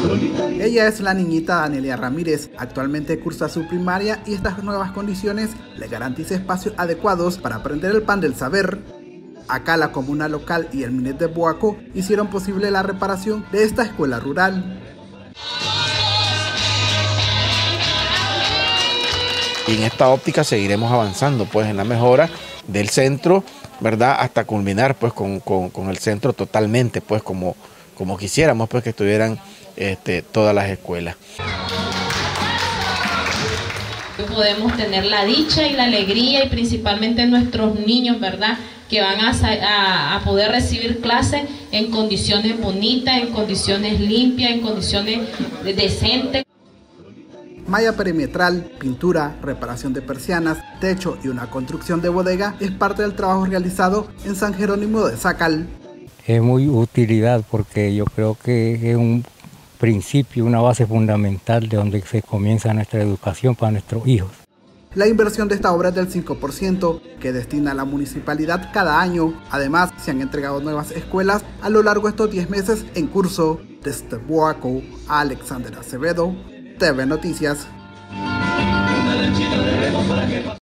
Ella es la niñita Danielia Ramírez, actualmente cursa su primaria y estas nuevas condiciones le garantizan espacios adecuados para aprender el pan del saber. Acá la comuna local y el MINET de Boaco hicieron posible la reparación de esta escuela rural. Y en esta óptica seguiremos avanzando pues en la mejora del centro, ¿verdad? Hasta culminar pues con el centro totalmente pues como quisiéramos pues que estuvieran todas las escuelas. Podemos tener la dicha y la alegría y principalmente nuestros niños, ¿verdad?, que van a poder recibir clases en condiciones bonitas, en condiciones limpias, en condiciones decentes. Malla perimetral, pintura, reparación de persianas, techo y una construcción de bodega es parte del trabajo realizado en San Jerónimo de Zácal. Es muy utilidad porque yo creo que es un principio, una base fundamental de donde se comienza nuestra educación para nuestros hijos. La inversión de esta obra es del 5% que destina a la municipalidad cada año. Además, se han entregado nuevas escuelas a lo largo de estos 10 meses en curso. Desde Boaco, Alexander Acevedo, TV Noticias.